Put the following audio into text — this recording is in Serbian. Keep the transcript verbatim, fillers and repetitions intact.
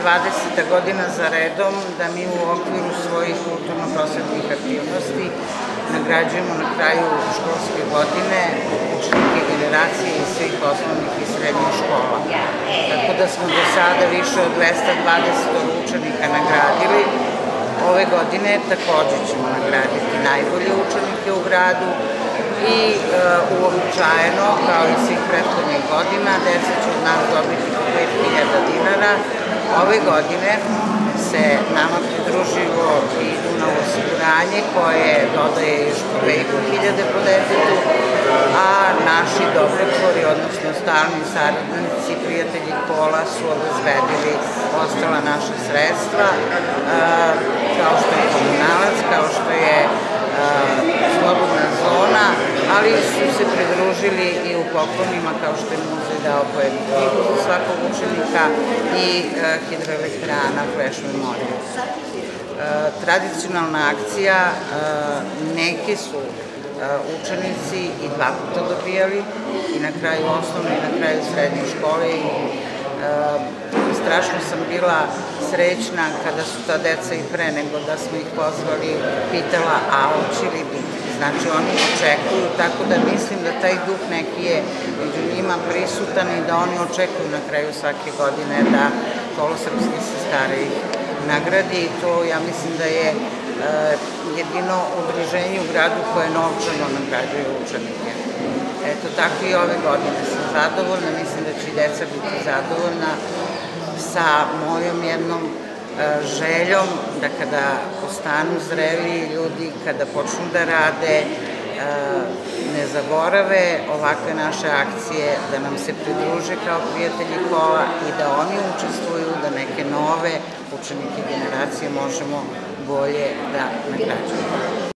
dvadeseta godina za redom da mi u okviru svojih kulturno-prosvetnih aktivnosti nagrađujemo na kraju školske godine učenike generacije iz svih osnovnih i srednjih škola. Tako da smo do sada više od dvesta dvadeset učenika nagradili. Ove godine takođe ćemo nagraditi najbolje učenike u gradu i uobičajeno, kao i svih prethodnih godina, deca će od nas dobiti po pet hiljada dinara. Ove godine se nama pridružilo i Dunav osiguranje koje dodaje još po dve i po hiljade po detetu, a naši dobrotvori, odnosno stalni saradnici, prijatelji kola su obezbedili ostala naša sredstva, kao što je komunalac, kao što je slobodna zona, ali su se pridružili i u poklonima kao što je muzej dao po jednu knjigu za svakog učenika i hidroelektrana Flash Memorial. Tradicionalna akcija, neki su učenici i dva puta dobijali, i na kraju osnovne i na kraju srednje škole, i strašno sam bila srećna kada su ta deca i pre nego da smo ih pozvali pitala, a hoće li biti. Znači oni očekuju, tako da mislim da taj duh neki je među njima prisutan i da oni očekuju na kraju svake godine da Kolo srpskih sestara ih nagradi, i to ja mislim da je jedino udruženje u gradu koje novčano nagrađuje učenike. Eto, tako i ove godine sam zadovoljna, mislim da će i deca biti zadovoljna sa mojom jednom željom da kada postanu zreli ljudi, kada počnu da rade, ne zaborave ovakve naše akcije, da nam se pridruže kao prijatelji kola i da oni učestvuju, da neke nove učenike generacije možemo bolje da nagrađujemo.